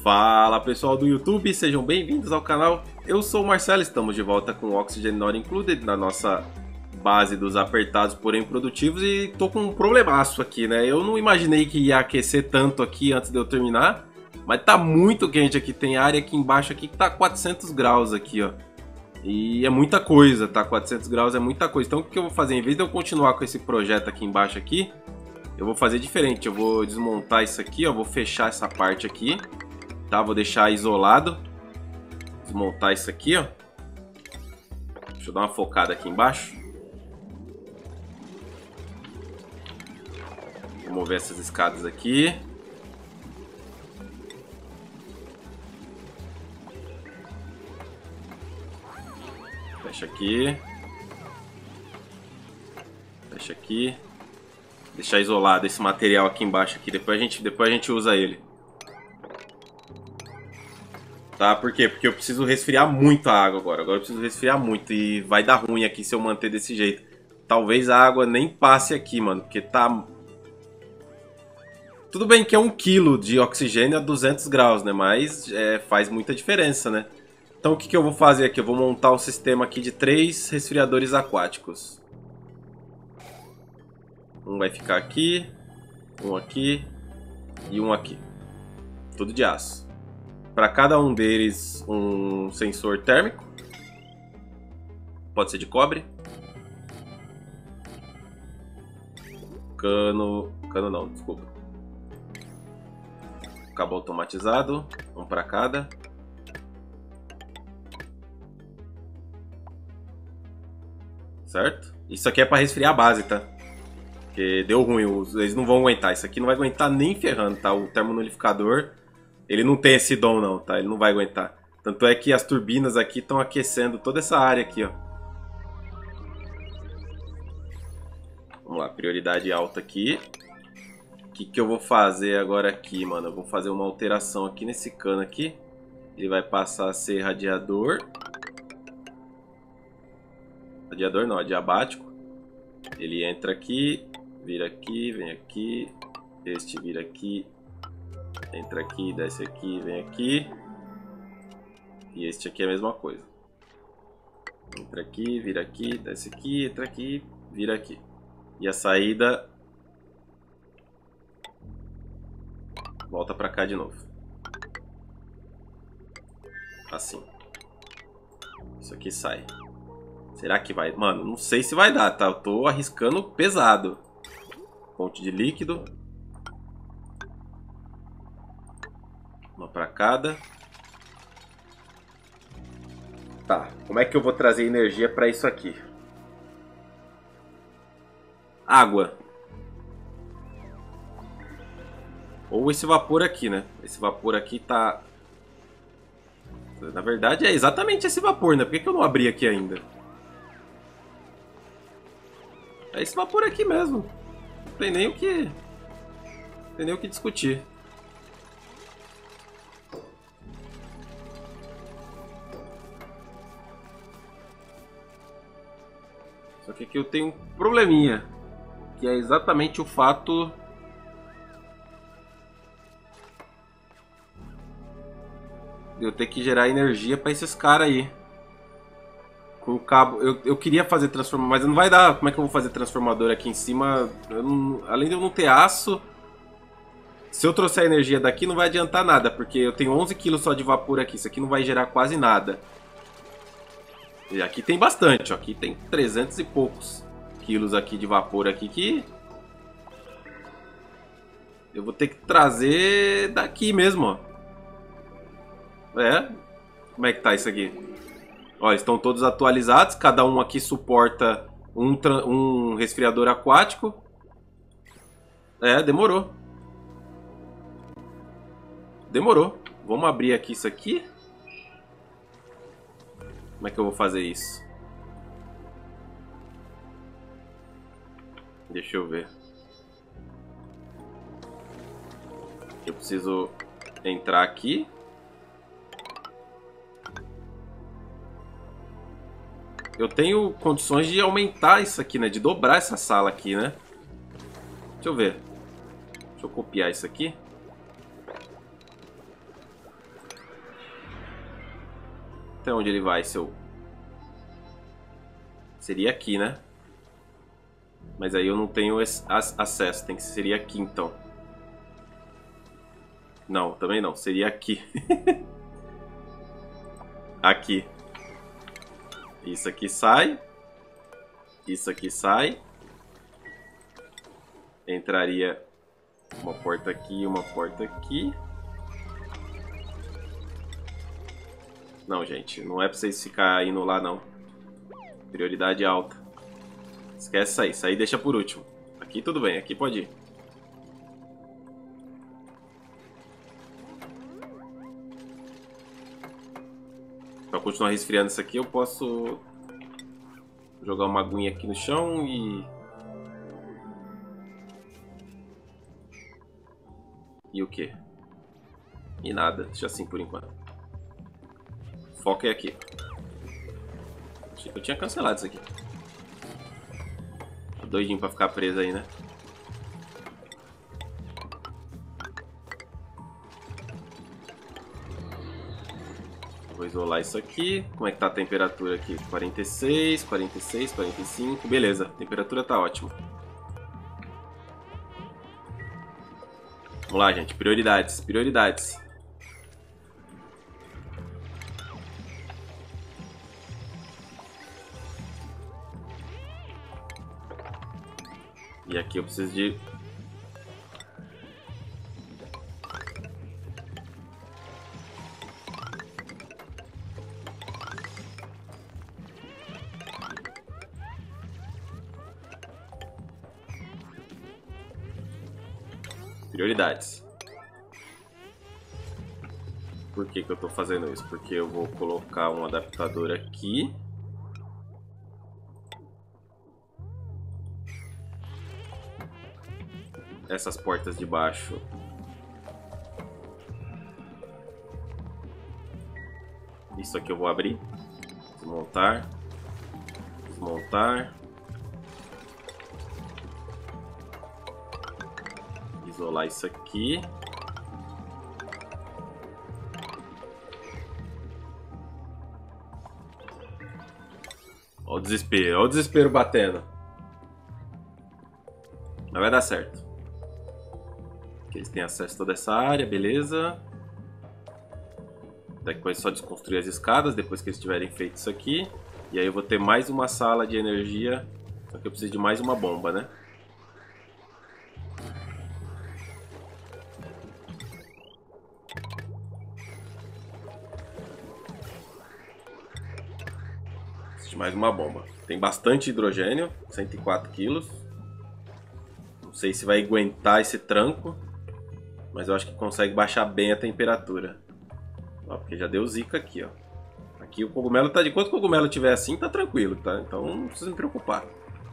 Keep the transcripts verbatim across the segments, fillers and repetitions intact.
Fala pessoal do YouTube, sejam bem-vindos ao canal. Eu sou o Marcelo, estamos de volta com o Oxygen Not Included na nossa base dos apertados porém produtivos e tô com um problemaço aqui, né? Eu não imaginei que ia aquecer tanto aqui antes de eu terminar, mas tá muito quente aqui, tem área aqui embaixo aqui que tá quatrocentos graus aqui, ó. E é muita coisa, tá? quatrocentos graus é muita coisa. Então o que eu vou fazer? Em vez de eu continuar com esse projeto aqui embaixo aqui, eu vou fazer diferente. Eu vou desmontar isso aqui, ó. Vou fechar essa parte aqui, tá? Vou deixar isolado. Desmontar isso aqui, ó. Deixa eu dar uma focada aqui embaixo. Vou mover essas escadas aqui. Fecha aqui. Fecha aqui. Deixar isolado esse material aqui embaixo aqui. Depois a gente, depois a gente usa ele. Tá? Por quê? Porque eu preciso resfriar muito a água agora. Agora eu preciso resfriar muito. E vai dar ruim aqui se eu manter desse jeito. Talvez a água nem passe aqui, mano. Porque tá... Tudo bem que é um quilo de oxigênio a duzentos graus, né? Mas é, faz muita diferença, né? Então o que, que eu vou fazer aqui? Eu vou montar um sistema aqui de três resfriadores aquáticos. Um vai ficar aqui, um aqui e um aqui. Tudo de aço. Para cada um deles um sensor térmico. Pode ser de cobre. Cano... Cano não, desculpa. Cabo automatizado. Um para cada. Certo? Isso aqui é para resfriar a base, tá? Porque deu ruim, eles não vão aguentar. Isso aqui não vai aguentar nem ferrando, tá? O termonulificador, ele não tem esse dom não, tá? Ele não vai aguentar. Tanto é que as turbinas aqui estão aquecendo toda essa área aqui, ó. Vamos lá, prioridade alta aqui. O que, que eu vou fazer agora aqui, mano? Eu vou fazer uma alteração aqui nesse cano aqui. Ele vai passar a ser radiador. Radiador não, adiabático. Ele entra aqui, vira aqui, vem aqui. Este vira aqui, entra aqui, desce aqui, vem aqui. E este aqui é a mesma coisa. Entra aqui, vira aqui, desce aqui, entra aqui, vira aqui. E a saída volta pra cá de novo. Assim. Isso aqui sai. Será que vai? Mano, não sei se vai dar, tá? Eu tô arriscando pesado. Fonte de líquido. Uma pra cada. Tá, como é que eu vou trazer energia pra isso aqui? Água. Ou esse vapor aqui, né? Esse vapor aqui tá... Na verdade é exatamente esse vapor, né? Por que que eu não abri aqui ainda? É esse vapor aqui mesmo. Não tem nem o que... Não tem nem o que discutir. Só que aqui eu tenho um probleminha. Que é exatamente o fato... de eu ter que gerar energia para esses caras aí. Com o cabo, eu, eu queria fazer transformador, mas não vai dar. Como é que eu vou fazer transformador aqui em cima? Eu não, além de eu não ter aço, se eu trouxer a energia daqui não vai adiantar nada, porque eu tenho onze quilos só de vapor aqui. Isso aqui não vai gerar quase nada. E aqui tem bastante, ó. Aqui tem trezentos e poucos quilos aqui de vapor aqui que eu vou ter que trazer daqui mesmo, ó. É? Como é que tá isso aqui? Ó, estão todos atualizados. Cada um aqui suporta um, um resfriador aquático. É, demorou. Demorou. Vamos abrir aqui isso aqui. Como é que eu vou fazer isso? Deixa eu ver. Eu preciso entrar aqui. Eu tenho condições de aumentar isso aqui, né? De dobrar essa sala aqui, né? Deixa eu ver. Deixa eu copiar isso aqui. Até onde ele vai, seu... Seria aqui, né? Mas aí eu não tenho acesso. Tem que seria aqui, então. Não, também não. Seria aqui. Aqui. Isso aqui sai. Isso aqui sai. Entraria uma porta aqui e uma porta aqui. Não, gente. Não é pra vocês ficarem indo lá, não. Prioridade alta. Esquece isso aí. Isso aí deixa por último. Aqui tudo bem. Aqui pode ir. Pra continuar resfriando isso aqui, eu posso jogar uma aguinha aqui no chão e... E o que? E nada. Deixa assim por enquanto. Foco é aqui. Achei que eu tinha cancelado isso aqui. Tô doidinho pra ficar preso aí, né? Vou isolar isso aqui. Como é que tá a temperatura aqui? quarenta e seis, quarenta e seis, quarenta e cinco. Beleza, a temperatura tá ótima. Vamos lá, gente. Prioridades, prioridades. E aqui eu preciso de... Prioridades. Por que que eu tô fazendo isso? Porque eu vou colocar um adaptador aqui. Essas portas de baixo. Isso aqui eu vou abrir. Desmontar. Desmontar. Isolar isso aqui. Olha o desespero, olha o desespero batendo. Mas vai dar certo. Aqui eles têm acesso a toda essa área, beleza. Depois é só desconstruir as escadas, depois que eles tiverem feito isso aqui. E aí eu vou ter mais uma sala de energia. Só que eu preciso de mais uma bomba, né? Preciso de mais uma bomba. Tem bastante hidrogênio, cento e quatro quilos. Não sei se vai aguentar esse tranco. Mas eu acho que consegue baixar bem a temperatura. Ó, porque já deu zica aqui, ó. Aqui o cogumelo tá... De quanto o cogumelo tiver assim, tá tranquilo, tá? Então não precisa me preocupar.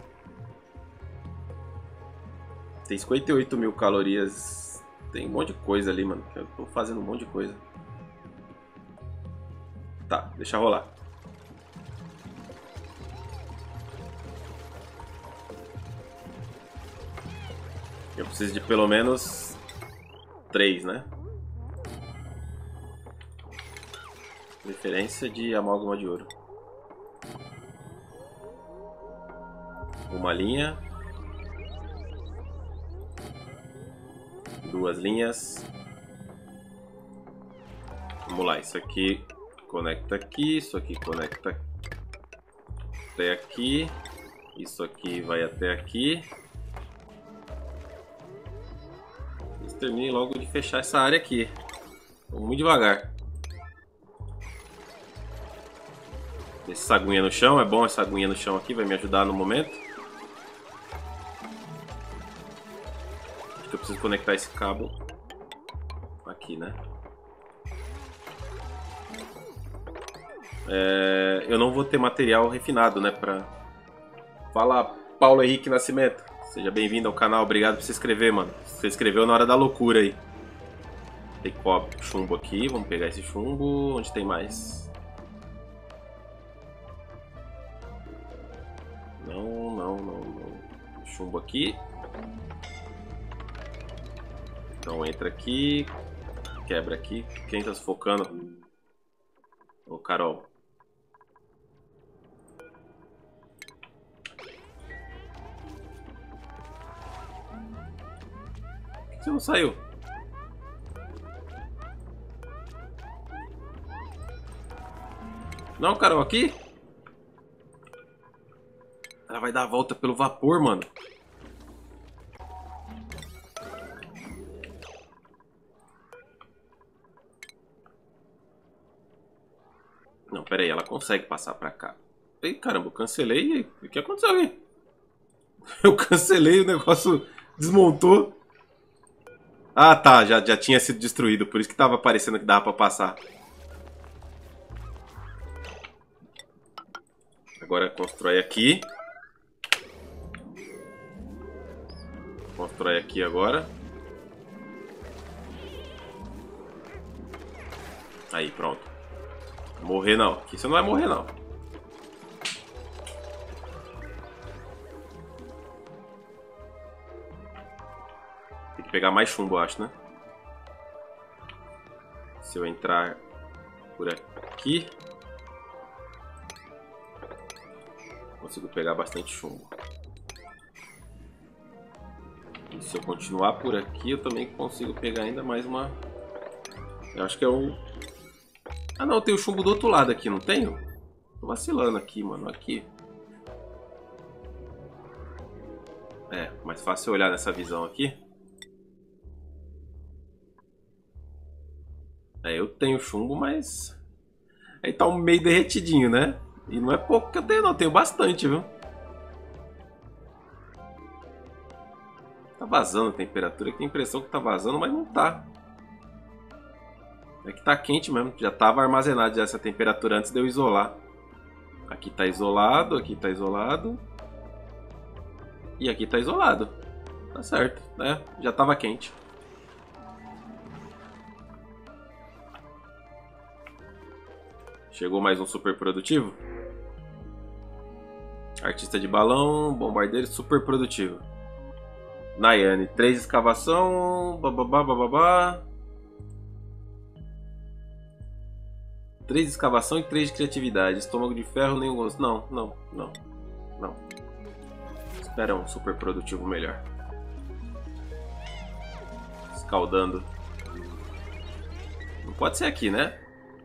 Tem cinquenta e oito mil calorias. Tem um monte de coisa ali, mano. Eu tô fazendo um monte de coisa. Tá, deixa rolar. Eu preciso de pelo menos... três, né? Preferência de amálgama de ouro. Uma linha. Duas linhas. Vamos lá, isso aqui conecta aqui, isso aqui conecta até aqui. Isso aqui vai até aqui. Termine logo de fechar essa área aqui. Vou muito devagar. Essa aguinha no chão, é bom essa aguinha no chão aqui, vai me ajudar no momento. Acho que eu preciso conectar esse cabo aqui, né? É, eu não vou ter material refinado, né? Pra... Fala, Paulo Henrique Nascimento. Seja bem-vindo ao canal, obrigado por se inscrever, mano. Você inscreveu na hora da loucura aí. Tem cobre, chumbo aqui, vamos pegar esse chumbo. Onde tem mais? Não, não, não, não. Chumbo aqui. Então entra aqui, quebra aqui. Quem tá sufocando? Ô, Carol, Você não saiu? Não, Carol, aqui? Ela vai dar a volta pelo vapor, mano. Não, pera aí, ela consegue passar pra cá. Ei, caramba, eu cancelei. O que aconteceu aí? Eu cancelei, o negócio desmontou. Ah, tá, já, já tinha sido destruído, por isso que tava parecendo que dava pra passar. Agora constrói aqui. Constrói aqui agora. Aí, pronto. Morrer não. Aqui você não vai morrer não. Tem que pegar mais chumbo, eu acho, né? Se eu entrar por aqui, consigo pegar bastante chumbo. E se eu continuar por aqui, eu também consigo pegar ainda mais uma... Eu acho que é o... Ah não, tem o chumbo do outro lado aqui, não tenho? Tô vacilando aqui, mano, aqui. É, mais fácil olhar nessa visão aqui. É, eu tenho chumbo, mas... Aí tá um meio derretidinho, né? E não é pouco que eu tenho não, eu tenho bastante, viu? Tá vazando a temperatura, que a impressão que tá vazando, mas não tá. É que tá quente mesmo, já tava armazenado já essa temperatura antes de eu isolar. Aqui tá isolado, aqui tá isolado. E aqui tá isolado. Tá certo, né? Já tava quente. Chegou mais um super produtivo. Artista de balão, bombardeiro super produtivo. Nayane, três escavação, bababá, bababá. três escavação e três de criatividade. Estômago de ferro, nenhum gosto. Não, não, não, não. Espera um super produtivo melhor. Escaldando. Não pode ser aqui, né?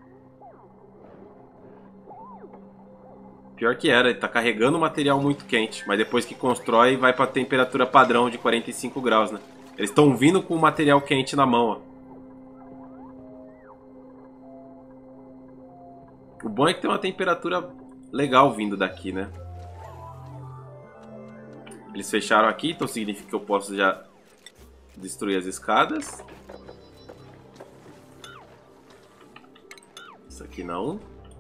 Pior que era, ele tá carregando material muito quente, mas depois que constrói vai pra temperatura padrão de quarenta e cinco graus, né? Eles estão vindo com o material quente na mão, ó. O bom é que tem uma temperatura legal vindo daqui, né? Eles fecharam aqui, então significa que eu posso já destruir as escadas. Isso aqui não.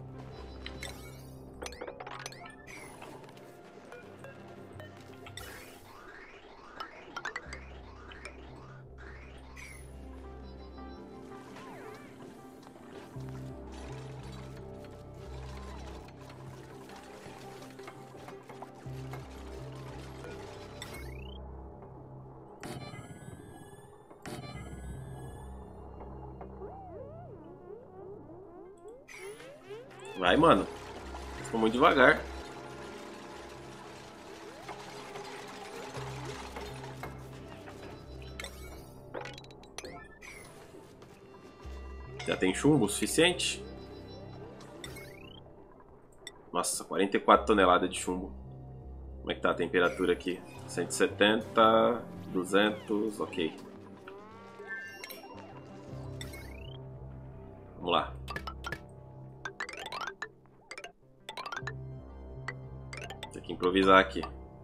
Vai, mano. Estou muito devagar. Já tem chumbo o suficiente? Nossa, quarenta e quatro toneladas de chumbo. Como é que tá a temperatura aqui? cento e setenta, duzentos, ok. Vamos lá. Tem que improvisar aqui.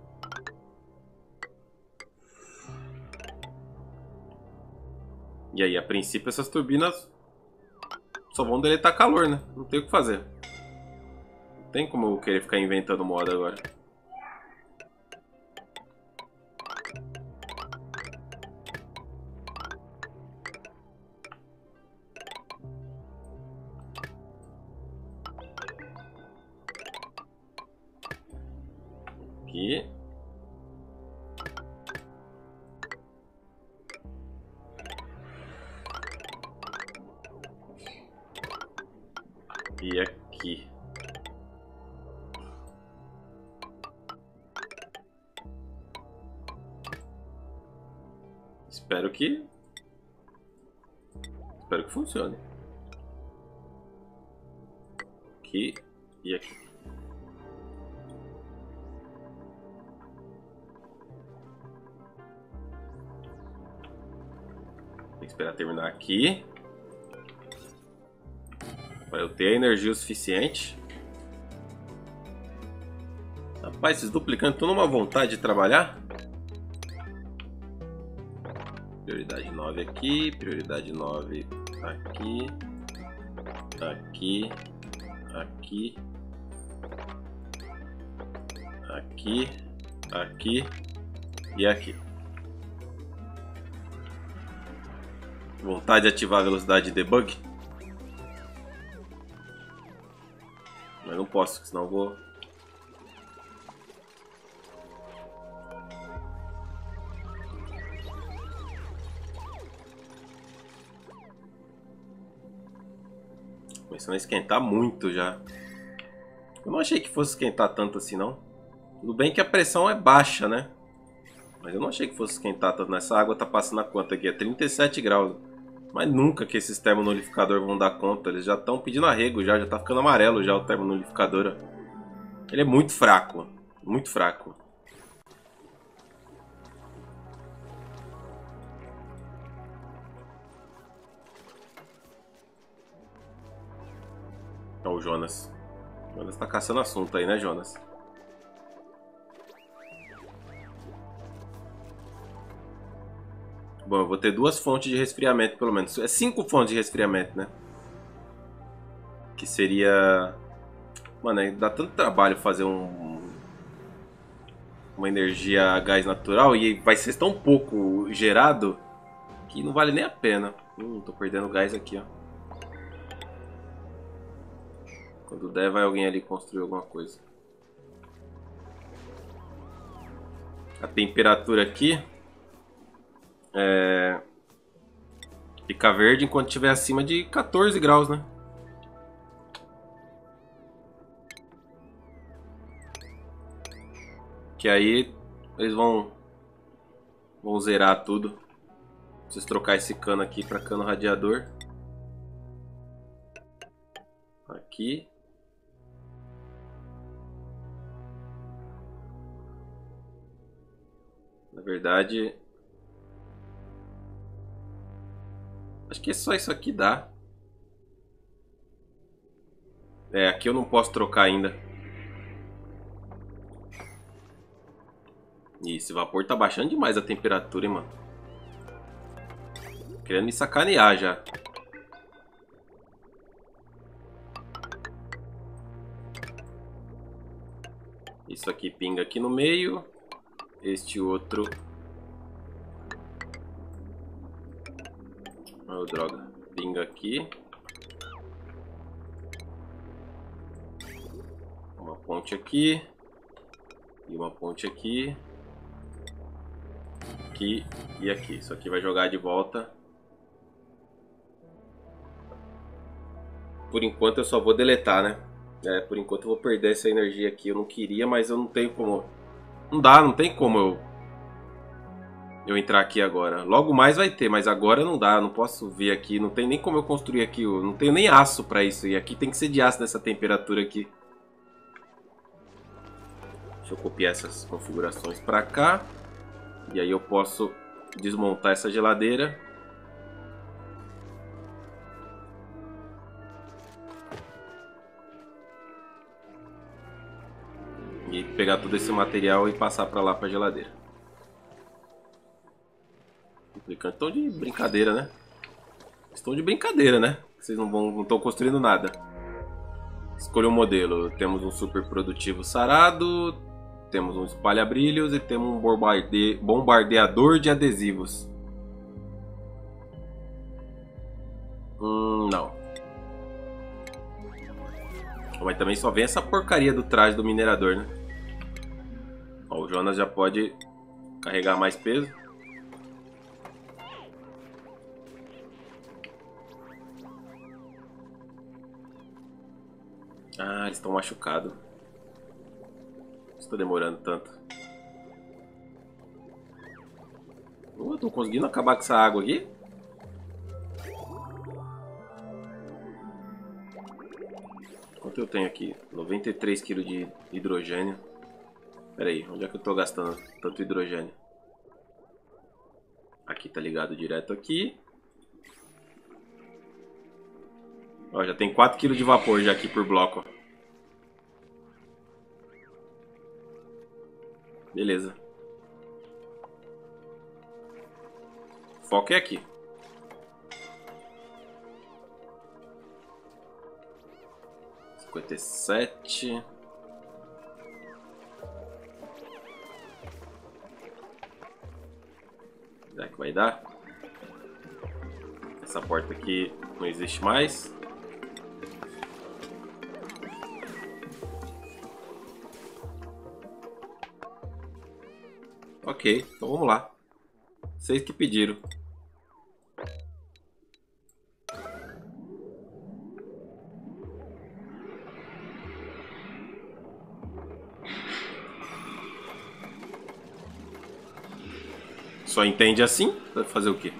E aí, a princípio essas turbinas só vão deletar calor, né? Não tem o que fazer. Não tem como eu querer ficar inventando moda agora. Aqui. E aqui. Espero que Espero que funcione. Aqui e aqui. Tem que esperar terminar aqui. Para eu ter energia o suficiente. Rapaz, esses duplicantes estão numa vontade de trabalhar. Prioridade nove aqui, prioridade nove aqui, aqui, aqui, aqui, aqui e aqui. Vontade de ativar a velocidade de debug? Mas não posso, senão eu vou... Começando a esquentar muito já. Eu não achei que fosse esquentar tanto assim, não. Tudo bem que a pressão é baixa, né? Mas eu não achei que fosse esquentar tanto. Essa água tá passando a quanto aqui? É trinta e sete graus. Mas nunca que esses termonolificadores vão dar conta. Eles já estão pedindo arrego já. Já tá ficando amarelo já o termonolificador. Ele é muito fraco. Muito fraco. Olha o Jonas. O Jonas tá caçando assunto aí, né, Jonas? Bom, eu vou ter duas fontes de resfriamento, pelo menos. É cinco fontes de resfriamento, né? Que seria... Mano, dá tanto trabalho fazer um... uma energia a gás natural e vai ser tão pouco gerado que não vale nem a pena. Hum, tô perdendo gás aqui, ó. Quando der, vai alguém ali construir alguma coisa. A temperatura aqui é... fica verde enquanto estiver acima de quatorze graus, né? Que aí eles vão vão zerar tudo. Preciso trocar esse cano aqui para cano radiador. Aqui. Na verdade, acho que só isso aqui dá. É, aqui eu não posso trocar ainda. E esse vapor tá baixando demais a temperatura, hein, mano. Querendo me sacanear já. Isso aqui pinga aqui no meio. Este outro... Oh, droga. Pinga aqui. Uma ponte aqui. E uma ponte aqui. Aqui e aqui. Isso aqui vai jogar de volta. Por enquanto eu só vou deletar, né? É, por enquanto eu vou perder essa energia aqui. Eu não queria, mas eu não tenho como... Não dá, não tem como eu... Eu entrar aqui agora. Logo mais vai ter, mas agora não dá. Não posso vir aqui. Não tem nem como eu construir aqui. Eu não tenho nem aço pra isso. E aqui tem que ser de aço nessa temperatura aqui. Deixa eu copiar essas configurações pra cá. E aí eu posso desmontar essa geladeira. E pegar todo esse material e passar pra lá pra geladeira. Estão de brincadeira, né? Estão de brincadeira, né? Vocês não vão, não estão construindo nada. Escolha um modelo. Temos um super produtivo sarado. Temos um espalha-brilhos e temos um bombarde... bombardeador de adesivos. Hum, não. Mas também só vem essa porcaria do traje do minerador, né? Ó, o Jonas já pode carregar mais peso. Ah, eles estão machucados. Está demorando tanto. Oh, eu tô conseguindo acabar com essa água aqui. Quanto eu tenho aqui? noventa e três quilos de hidrogênio. Pera aí, onde é que eu tô gastando tanto hidrogênio? Aqui tá ligado direto aqui. Ó, já tem quatro quilos de vapor já aqui por bloco. Ó. Beleza. O foco é aqui. cinquenta e sete. Será que vai dar? Essa porta aqui não existe mais. Ok, então vamos lá. Vocês que pediram. Só entende assim? Vai fazer o quê?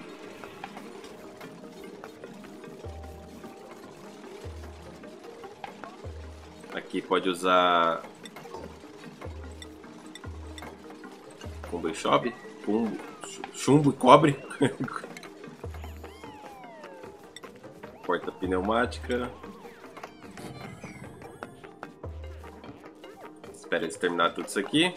Aqui pode usar Pumbo e chobe? Pumbo, chumbo e cobre. Porta pneumática. Espera eles terminar tudo isso aqui.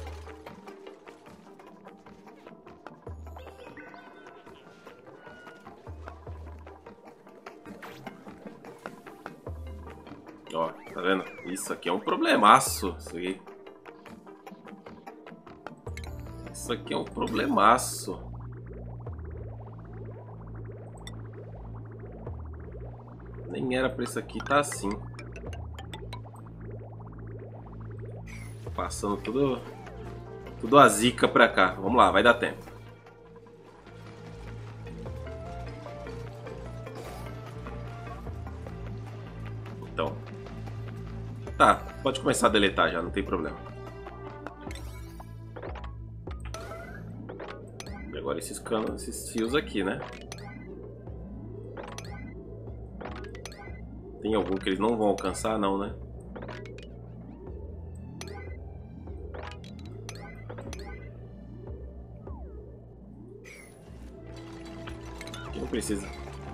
Ó, tá vendo? Isso aqui é um problemaço. Isso aqui. Isso aqui é um problemaço. Nem era pra isso aqui tá assim. Passando tudo tudo a zica pra cá. Vamos lá, vai dar tempo. Então. Tá, pode começar a deletar já, não tem problema. E agora esses canos, esses fios aqui, né? Tem algum que eles não vão alcançar? Não, né? Aqui não precisa.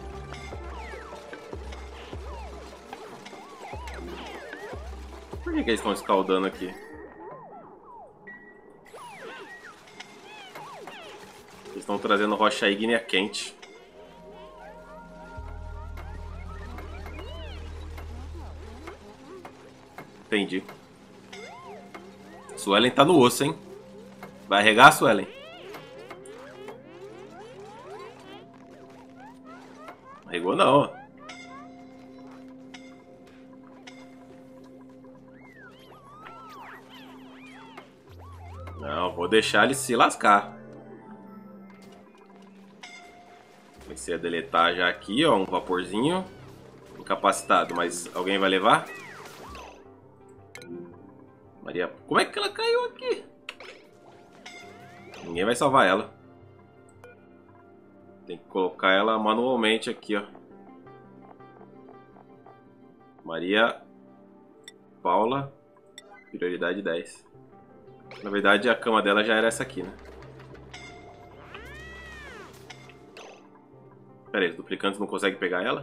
Por que, que eles estão escaldando aqui? Eles estão trazendo rocha ígnea quente. Entendi. Suelen tá no osso, hein? Vai arregar, Suelen? Arregou não. Não, vou deixar ele se lascar. Comecei a deletar já aqui, ó, um vaporzinho incapacitado, mas alguém vai levar? Maria, como é que ela caiu aqui? Ninguém vai salvar ela. Tem que colocar ela manualmente aqui, ó. Maria Paula, prioridade dez. Na verdade, a cama dela já era essa aqui, né? Pera aí, os duplicantes não conseguem pegar ela?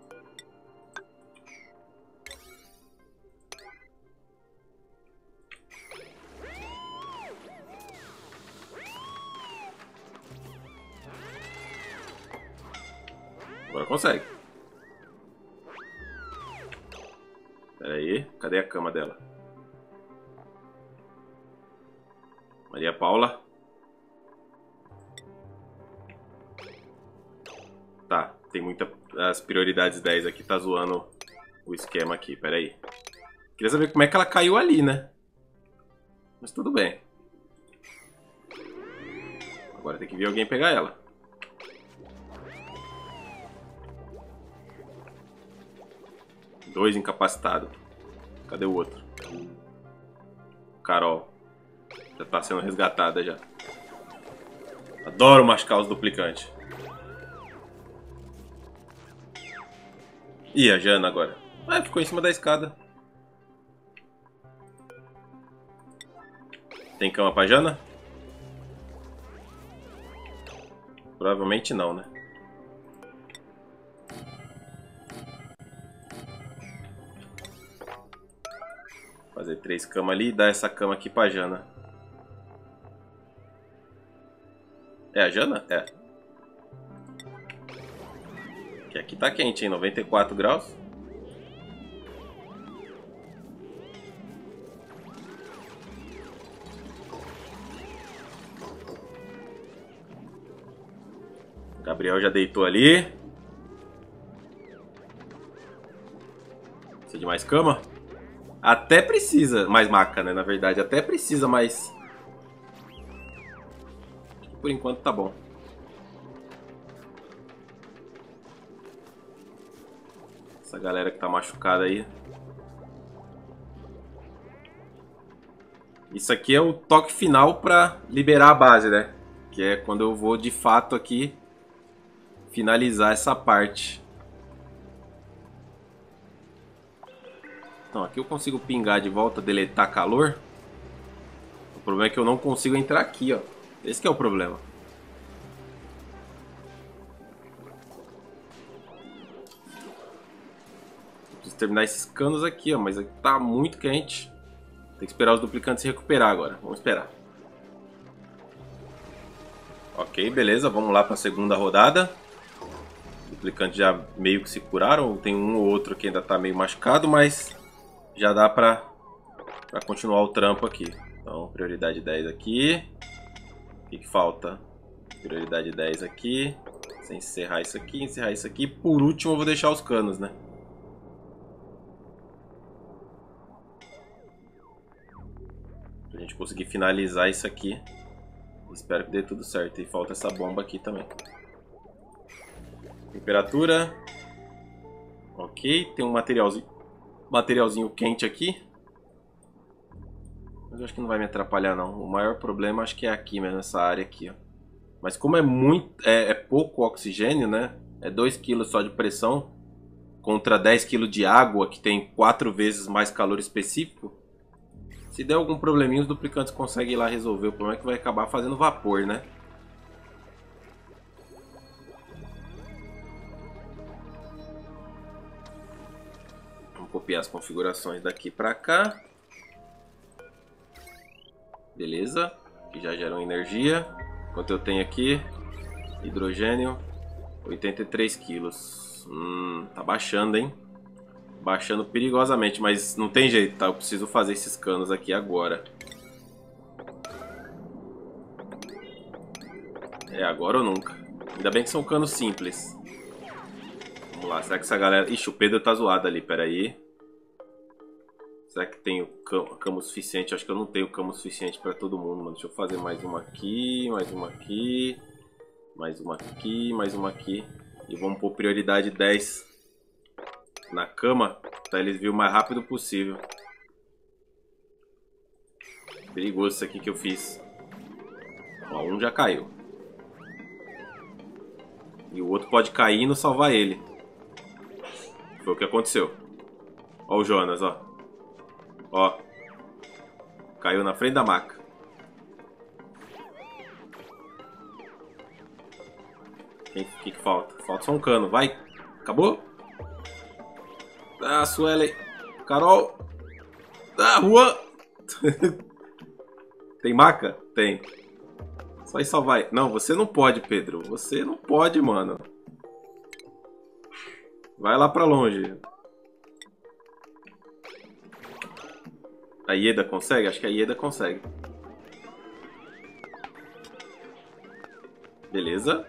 Agora consegue. Pera aí, cadê a cama dela? Maria Paula. Tá, tem muita... As prioridades dez aqui tá zoando o esquema aqui, pera aí. Queria saber como é que ela caiu ali, né? Mas tudo bem. Agora tem que vir alguém pegar ela. Dois incapacitados. Cadê o outro? Carol. Já tá sendo resgatada já. Adoro machucar os duplicantes. Ih, a Jana agora. Ah, ficou em cima da escada. Tem cama pra Jana? Provavelmente não, né? Fazer três camas ali e dar essa cama aqui pra Jana. É a Jana? É. Que aqui tá quente, hein? noventa e quatro graus. Gabriel já deitou ali. Precisa de mais cama? Até precisa. Mais maca, né? Na verdade, até precisa, mas... por enquanto tá bom. Essa galera que tá machucada aí. Isso aqui é o toque final pra liberar a base, né? Que é quando eu vou de fato aqui finalizar essa parte. Então, aqui eu consigo pingar de volta, deletar calor. O problema é que eu não consigo entrar aqui, ó. Esse que é o problema. Preciso terminar esses canos aqui, ó. Mas aqui tá muito quente. Tem que esperar os duplicantes se recuperar agora. Vamos esperar. Ok, beleza. Vamos lá para a segunda rodada. Os duplicantes já meio que se curaram. Tem um ou outro que ainda tá meio machucado, mas já dá para para continuar o trampo aqui. Então, prioridade dez aqui. O que, que falta? Prioridade dez aqui. Sem encerrar isso aqui, encerrar isso aqui. Por último, eu vou deixar os canos, né? Pra gente conseguir finalizar isso aqui. Espero que dê tudo certo. E falta essa bomba aqui também. Temperatura. Ok, tem um materialzinho, materialzinho quente aqui. Mas eu acho que não vai me atrapalhar não. O maior problema acho que é aqui mesmo, nessa área aqui, ó. Mas como é muito, é, é pouco oxigênio, né? É dois quilos só de pressão contra dez quilos de água, que tem quatro vezes mais calor específico. Se der algum probleminha, os duplicantes conseguem ir lá resolver. O problema é que vai acabar fazendo vapor, né? Vamos copiar as configurações daqui pra cá. Beleza. Que já geram energia. Quanto eu tenho aqui? Hidrogênio. oitenta e três quilos. Hum, tá baixando, hein? Baixando perigosamente, mas não tem jeito, tá? Eu preciso fazer esses canos aqui agora. É agora ou nunca. Ainda bem que são canos simples. Vamos lá, será que essa galera... Ixi, o Pedro tá zoado ali, peraí. Será que tenho cama, cama suficiente? Acho que eu não tenho cama suficiente pra todo mundo, mano. Deixa eu fazer mais uma aqui, mais uma aqui. Mais uma aqui, mais uma aqui. E vamos pôr prioridade dez na cama, pra eles virem o mais rápido possível. Perigoso isso aqui que eu fiz. Ó, um já caiu. E o outro pode cair e não salvar ele. Foi o que aconteceu. Ó o Jonas, ó. Ó. Caiu na frente da maca. O que, que que falta? Falta só um cano, vai. Acabou? Ah, Suelen. Carol. Ah, Juan. Tem maca? Tem. Só ir salvar. Não, você não pode, Pedro. Você não pode, mano. Vai lá pra longe. A Ieda consegue? Acho que a Ieda consegue. Beleza.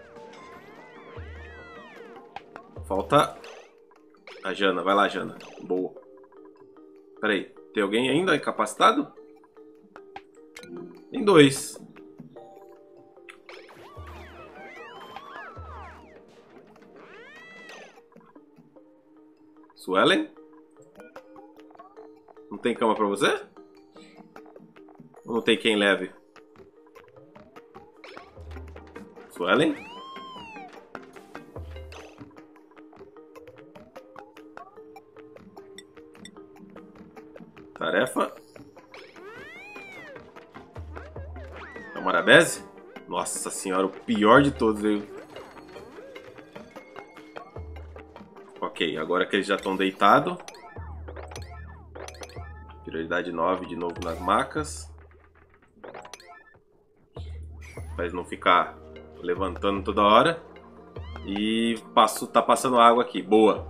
Falta a Jana. Vai lá, Jana. Boa. Pera aí. Tem alguém ainda incapacitado? Tem dois. Suelen? Não tem cama pra você? Ou não tem quem leve? Suelen? Tarefa. É o Marabese? Nossa senhora, o pior de todos, viu? Ok, agora que eles já estão deitados. Prioridade nove de novo nas macas. Pra eles não ficar levantando toda hora. E passo, tá passando água aqui. Boa.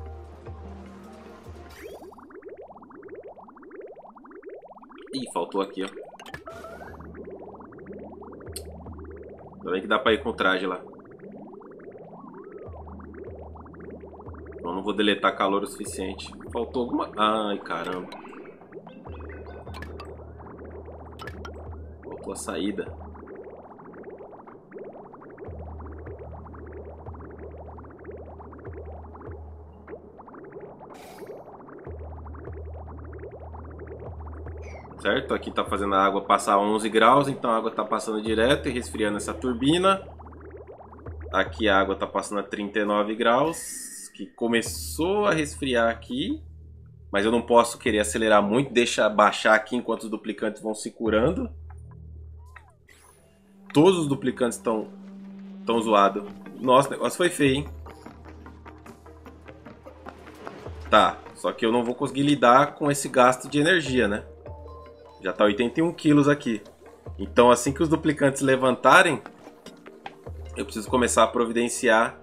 Ih, faltou aqui, ó. Ainda bem que dá pra ir com o traje lá. Eu não vou deletar calor o suficiente. Faltou alguma... Ai, caramba. Faltou a saída. Certo? Aqui tá fazendo a água passar onze graus, então a água tá passando direto e resfriando essa turbina. Aqui a água tá passando a trinta e nove graus, que começou a resfriar aqui. Mas eu não posso querer acelerar muito, deixa baixar aqui enquanto os duplicantes vão se curando. Todos os duplicantes estão tão zoados. Nossa, o negócio foi feio, hein? Tá, só que eu não vou conseguir lidar com esse gasto de energia, né? Já tá oitenta e um quilos aqui. Então assim que os duplicantes levantarem, eu preciso começar a providenciar.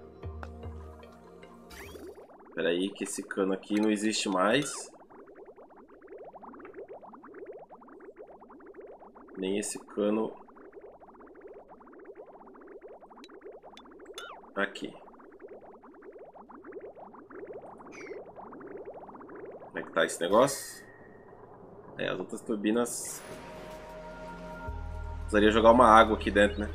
Espera aí que esse cano aqui não existe mais. Nem esse cano. Aqui. Como é que tá esse negócio? É, as outras turbinas... Precisaria jogar uma água aqui dentro, né?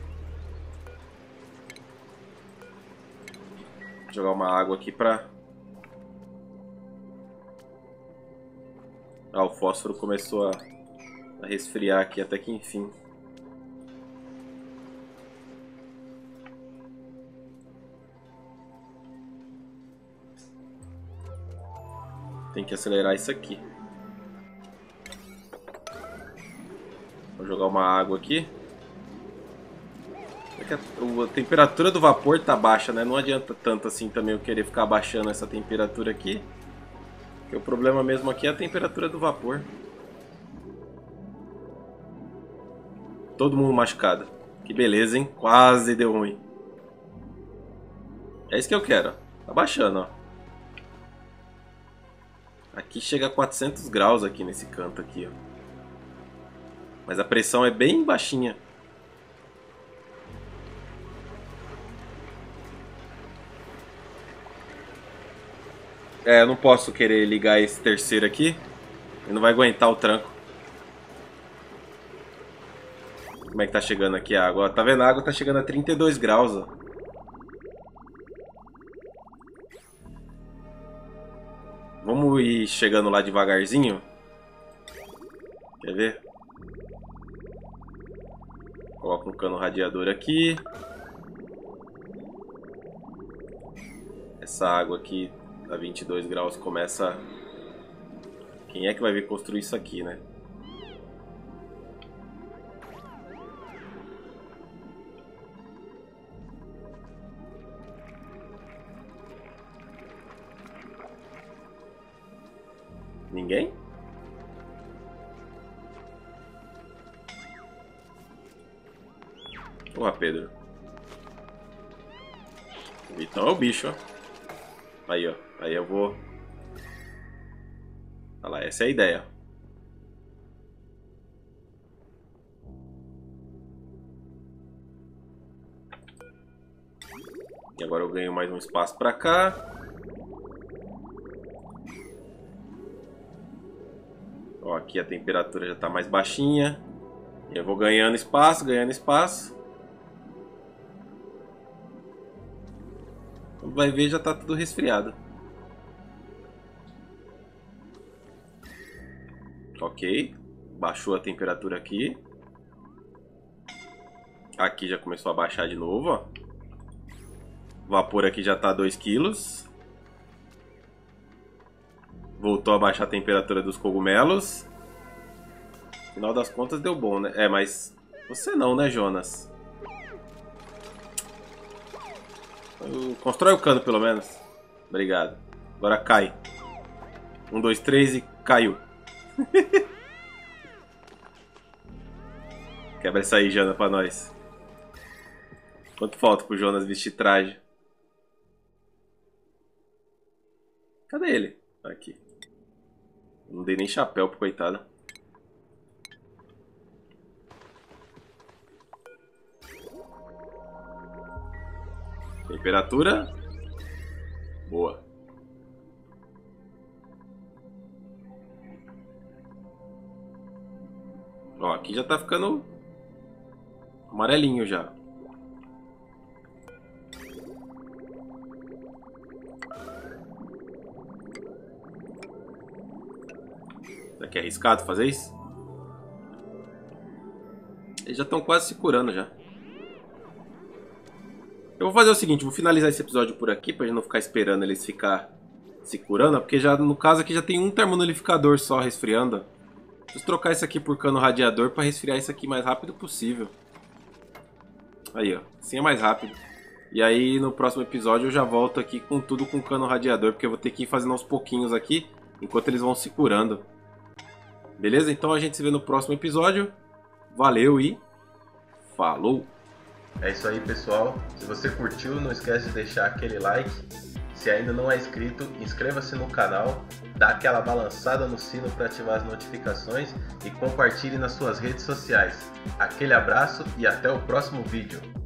Jogar uma água aqui pra... Ah, o fósforo começou a, a resfriar aqui até que enfim. Tem que acelerar isso aqui. Vou jogar uma água aqui. É que a, a temperatura do vapor tá baixa, né? Não adianta tanto assim também eu querer ficar abaixando essa temperatura aqui. Porque o problema mesmo aqui é a temperatura do vapor. Todo mundo machucado. Que beleza, hein? Quase deu ruim. É isso que eu quero. Tá baixando, ó. Aqui chega a quatrocentos graus aqui nesse canto aqui, ó. Mas a pressão é bem baixinha. É, eu não posso querer ligar esse terceiro aqui. Ele não vai aguentar o tranco. Como é que tá chegando aqui a água? Ó, tá vendo? A água tá chegando a trinta e dois graus, ó. Vamos ir chegando lá devagarzinho. Quer ver? Coloca um cano radiador aqui. Essa água aqui a vinte e dois graus começa... Quem é que vai vir construir isso aqui, né? Ninguém? Porra, Pedro. Então é o bicho, ó. Aí, ó. Aí eu vou... Olha lá, essa é a ideia. E agora eu ganho mais um espaço pra cá. Ó, aqui a temperatura já tá mais baixinha. E eu vou ganhando espaço, ganhando espaço. Quando vai ver, já tá tudo resfriado. Ok. Baixou a temperatura aqui. Aqui já começou a baixar de novo, ó. O vapor aqui já tá dois quilos. Voltou a baixar a temperatura dos cogumelos. Final das contas deu bom, né? É, mas você não, né, Jonas? Constrói o cano, pelo menos. Obrigado. Agora cai. Um, dois, três e caiu. Quebra essa aí, Jonas, pra nós. Quanto falta pro Jonas vestir traje? Cadê ele? Aqui. Não dei nem chapéu pro coitado. Temperatura. Boa. Ó, aqui já tá ficando amarelinho já. Será que é arriscado fazer isso? Eles já estão quase se curando já. Eu vou fazer o seguinte, vou finalizar esse episódio por aqui, pra gente não ficar esperando eles ficar se curando, porque já no caso aqui já tem um termonolificador só resfriando. Preciso trocar isso aqui por cano radiador pra resfriar isso aqui mais rápido possível. Aí, ó, assim é mais rápido. E aí no próximo episódio eu já volto aqui com tudo com cano radiador, porque eu vou ter que ir fazendo aos pouquinhos aqui, enquanto eles vão se curando. Beleza? Então a gente se vê no próximo episódio. Valeu e falou! É isso aí, pessoal. Se você curtiu, não esquece de deixar aquele like. Se ainda não é inscrito, inscreva-se no canal, dá aquela balançada no sino para ativar as notificações e compartilhe nas suas redes sociais. Aquele abraço e até o próximo vídeo.